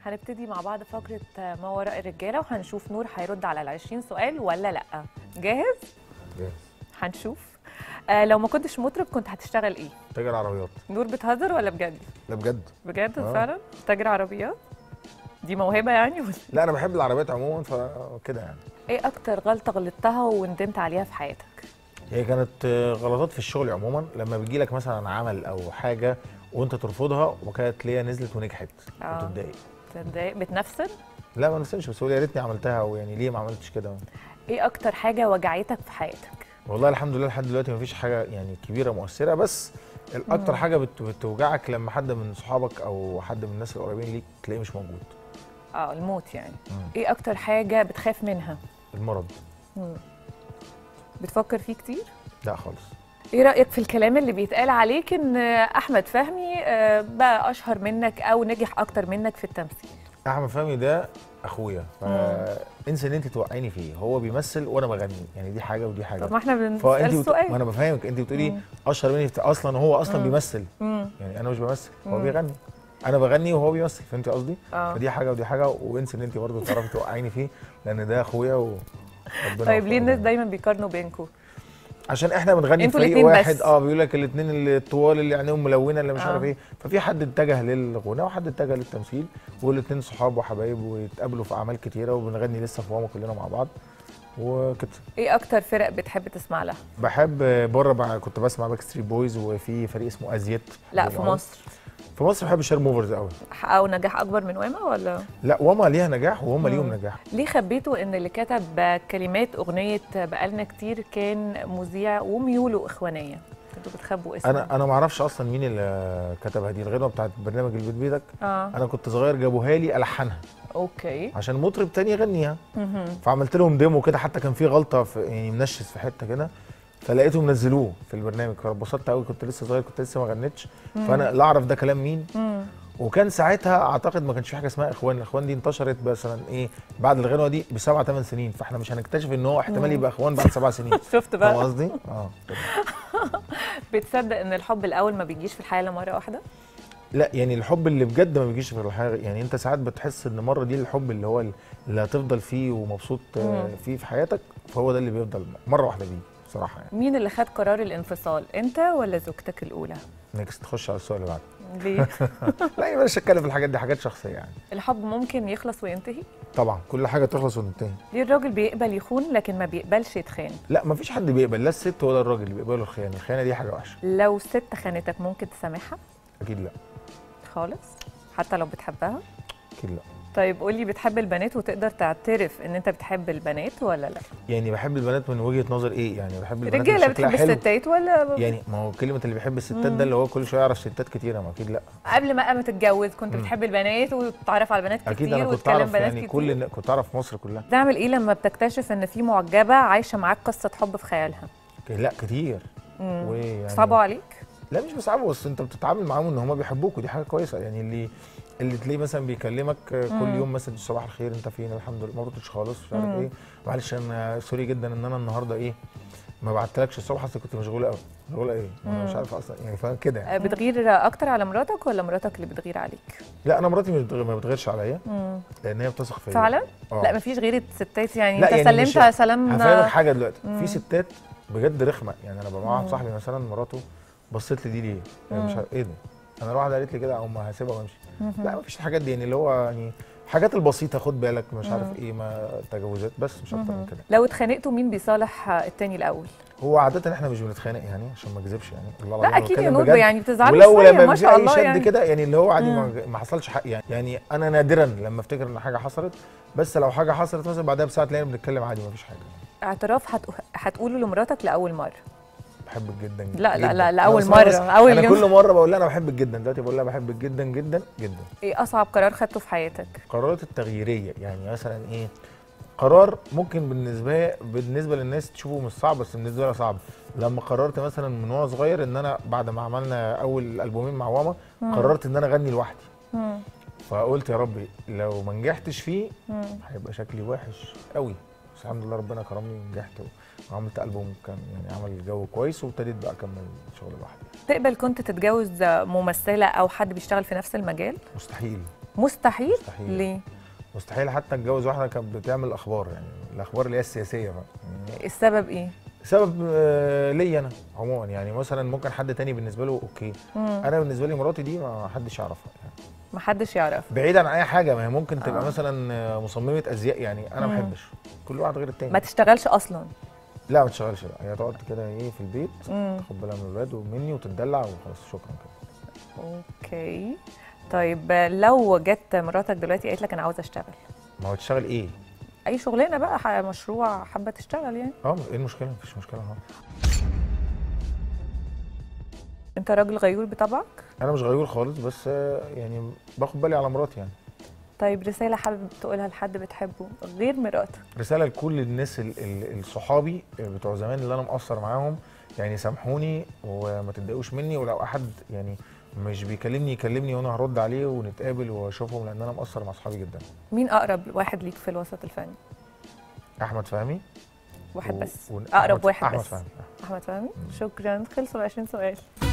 هنبتدي مع بعض فقرة ما وراء الرجالة، وهنشوف نور هيرد على ال20 سؤال ولا لأ. جاهز؟ جاهز. هنشوف. لو ما كنتش مطرب كنت هتشتغل ايه؟ تاجر عربيات. نور بتهزر ولا بجد؟ لا بجد. بجد فعلا؟ تاجر عربيات؟ دي موهبة يعني ولا؟ لا انا بحب العربيات عموما فكده يعني. ايه أكتر غلطة غلطتها وندمت عليها في حياتك؟ هي كانت غلطات في الشغل عموما، لما بيجي لك مثلا عمل او حاجه وانت ترفضها وكانت ليا نزلت ونجحت وتتضايق. تتضايق؟ بتنفسن؟ لا ما نفسنش، بس هو يا ريتني عملتها، او يعني ليه ما عملتش كده. ايه أكتر حاجة وجعتك في حياتك؟ والله الحمد لله لحد دلوقتي مفيش حاجه يعني كبيره مؤثره، بس الاكتر حاجه بتوجعك لما حد من صحابك او حد من الناس القريبين ليك تلاقيه مش موجود. الموت يعني. ايه أكتر حاجة بتخاف منها؟ المرض. بتفكر فيه كتير؟ لا خالص. ايه رأيك في الكلام اللي بيتقال عليك ان احمد فهمي بقى اشهر منك او نجح اكتر منك في التمثيل؟ احمد فهمي ده اخويا، فانسى ان انت توقعيني فيه، هو بيمثل وانا بغني، يعني دي حاجه ودي حاجه. طب ما احنا بنسال السؤال. ما انا بفهمك، انت بتقولي اشهر مني اصلا هو اصلا بيمثل، يعني انا مش بمثل، هو بيغني، انا بغني وهو بيمثل، فهمت قصدي؟ فدي حاجه ودي حاجه، وانسى ان انت برضه تعرفي توقعيني فيه، لان ده اخويا وربنا. طيب ليه الناس دايما بيقارنوا بينكم؟ عشان احنا بنغني في فريق واحد. بيقول لك الاثنين الطوال اللي عينيهم ملونه اللي مش عارف ايه، ففي حد اتجه للغنى وحد اتجه للتمثيل، والاثنين صحاب وحبايب ويتقابلوا في اعمال كتيره، وبنغني لسه في ماما كلنا مع بعض وكده. ايه اكتر فرق بتحب تسمع لها؟ بحب بره كنت بسمع باك ستريت بويز، وفي فريق اسمه ازيت. لا في مصر. في مصر بحب شير موفرز قوي. حققوا نجاح اكبر من واما ولا؟ لا واما ليها نجاح وهم ليهم نجاح. ليه خبيتوا ان اللي كتب كلمات اغنيه بقالنا كتير كان مذيع وميوله اخوانيه؟ انتوا بتخبوا اسمه. انا ما اعرفش اصلا مين اللي كتبها دي، الغنوه بتاعت برنامج البيت بيتك. انا كنت صغير جابوها لي الحنها. اوكي. عشان مطرب تاني يغنيها. فعملت لهم ديمو كده، حتى كان في غلطه في يعني منشز في حته كده، فلقيتهم نزلوه في البرنامج، فاتبسطت قوي، كنت لسه صغير، كنت لسه ما غنيتش، فانا لا اعرف ده كلام مين. وكان ساعتها اعتقد ما كانش في حاجه اسمها اخوان، الاخوان دي انتشرت مثلا ايه بعد الغنوه دي ب7 8 سنين، فاحنا مش هنكتشف ان هو احتمال يبقى اخوان بعد 7 سنين. شفت بقى؟ فاهم قصدي؟ بتصدق ان الحب الاول ما بيجيش في الحياه الا مره واحده؟ لا يعني الحب اللي بجد ما بيجيش في الحياه، يعني انت ساعات بتحس ان مره دي الحب اللي هو اللي هتفضل فيه ومبسوط فيه في حياتك، فهو ده اللي بيفضل مره واحده بيه بصراحه يعني. مين اللي خد قرار الانفصال، انت ولا زوجتك الاولى؟ نكست، تخش على السؤال اللي بعده. ليه؟ لا بلاش اتكلم في الحاجات دي، حاجات شخصيه يعني. الحب ممكن يخلص وينتهي؟ طبعا كل حاجه تخلص وتنتهي. ليه الراجل بيقبل يخون لكن ما بيقبلش يتخان؟ لا مفيش حد بيقبل، لا الست ولا الراجل اللي بيقبلوا الخيانه، الخيانه دي حاجه وحشه. لو ست خانتك ممكن تسامحها؟ اكيد لا. خالص؟ حتى لو بتحبها؟ اكيد لا. طيب قولي، بتحب البنات وتقدر تعترف ان انت بتحب البنات ولا لا؟ يعني بحب البنات من وجهه نظر ايه؟ يعني بحب البنات الرجاله بتحب الستات ولا؟ يعني ما هو كلمه اللي بيحب الستات ده اللي هو كل شويه يعرف ستات كتيره، ما اكيد لا. قبل ما تتجوز كنت بتحب البنات وتتعرف على بنات كتير؟ اكيد انا كنت اعرف يعني كنت اعرف مصر كلها. تعمل ايه لما بتكتشف ان في معجبه عايشه معاك قصه حب في خيالها؟ لا كتير. ويعني صعبوا عليك؟ لا مش بيصعبوا، بس انت بتتعامل معاهم ان هم بيحبوك، ودي حاجه كويسه يعني. اللي تلاقيه مثلا بيكلمك كل يوم مسج صباح الخير انت فين، الحمد لله، ما ردتش خالص، مش عارف ايه، معلش انا سوري جدا ان انا النهارده ايه ما بعتلكش الصبح، اصل كنت مشغوله قوي. مشغوله ايه؟ انا مش عارف اصلا يعني، فاهم كده يعني. بتغير اكتر على مراتك ولا مراتك اللي بتغير عليك؟ لا انا مراتي ما بتغيرش عليا، لان هي بتثق فيا فعلا. لا مفيش غير الستات يعني. لا انت يعني سلمت سلام. هفهمك حاجه دلوقتي، في ستات بجد رخمه، يعني انا ببقى مع واحد صاحبي مثلا مراته بصيت لي دي ليه؟ مش عارف ايه ده، انا واحده قالت لي كده اقوم هسيبها وامشي. لا مفيش الحاجات دي، يعني اللي هو يعني الحاجات البسيطه، خد بالك مش عارف ايه، ما تجاوزات بس مش اكتر من كده. لو اتخانقتوا مين بيصالح التاني الاول؟ هو عاده احنا مش بنتخانق يعني، عشان ما اكذبش يعني، الله لا اكيد يا نور يعني بتزعلوا ولو لما ما شاء الله يعني كده يعني اللي هو عادي ما حصلش حق يعني انا نادرا لما افتكر ان حاجه حصلت، بس لو حاجه حصلت مثلا بعدها بساعه تلاقينا بنتكلم عادي ما فيش حاجه. اعتراف هتقوله لمراتك لاول مره؟ بحبك جدا جدا. لا لاول مره، اول يوم. انا كل مره بقول لها انا بحبك جدا، دلوقتي بقول لها بحبك جدا جدا جدا. ايه اصعب قرار خدته في حياتك؟ قرارات التغييريه، يعني مثلا ايه، قرار ممكن بالنسبه للناس تشوفه مش صعب، بس بالنسبه لي صعب. لما قررت مثلا من وانا صغير ان انا بعد ما عملنا اول البومين مع واما قررت ان انا اغني لوحدي. فقلت يا ربي لو ما نجحتش فيه هيبقى شكلي وحش قوي، بس الحمد لله ربنا كرمني ونجحت وعملت ألبوم كان يعني عمل جو كويس، وابتديت بقى اكمل شغل لوحدي. تقبل كنت تتجوز ممثله او حد بيشتغل في نفس المجال؟ مستحيل. مستحيل؟ مستحيل. ليه؟ مستحيل حتى اتجوز واحده كانت بتعمل اخبار، يعني الاخبار اللي هي السياسيه بقى. السبب ايه؟ سبب ليا انا عموما، يعني مثلا ممكن حد تاني بالنسبه له اوكي، انا بالنسبه لي مراتي دي ما حدش يعرفها يعني. ما حدش يعرف. بعيدا عن اي حاجه، ما هي ممكن تبقى مثلا مصممه ازياء، يعني انا ما بحبش، كل واحد غير التاني. ما تشتغلش اصلا؟ لا ما تشتغلش، لا هي تقعد كده ايه في البيت، تاخد بالها من الولاد ومني وتتدلع وخلاص، شكرا كده. اوكي. طيب لو جت مراتك دلوقتي قالت لك انا عاوزه اشتغل، ما هو تشتغل ايه؟ اي شغلانه بقى، مشروع حابه تشتغل يعني. ايه المشكله؟ مفيش مشكله اهو. انت راجل غيور بطبعك؟ انا مش غيور خالص، بس يعني باخد بالي على مراتي يعني. طيب رساله حابب تقولها لحد بتحبه غير مراتك؟ رساله لكل الناس الصحابي بتوع زمان اللي انا مقصر معاهم، يعني سامحوني وما تتضايقوش مني، ولو احد يعني مش بيكلمني يكلمني وانا هرد عليه ونتقابل واشوفهم، لان انا مقصر مع اصحابي جدا. مين اقرب واحد ليك في الوسط الفني؟ احمد فهمي. واحد بس؟ اقرب واحد أحمد بس؟ فهمي. احمد فهمي. شكرا، خلصوا ال 20 سؤال.